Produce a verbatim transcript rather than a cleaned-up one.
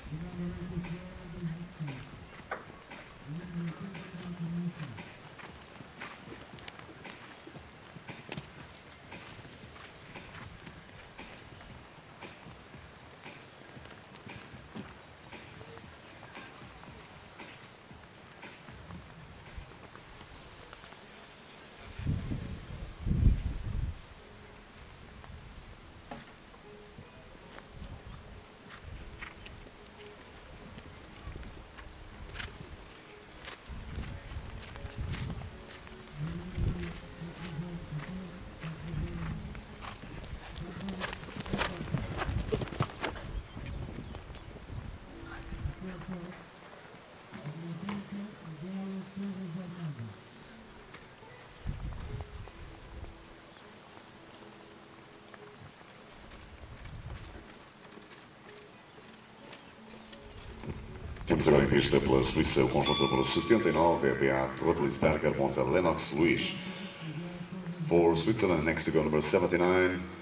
Temos agora em pista pela Suíça o conjunto número setenta e nove, Beat Rotlisberger, monta Lennox Luís. For Switzerland, next to go number seventy-nine.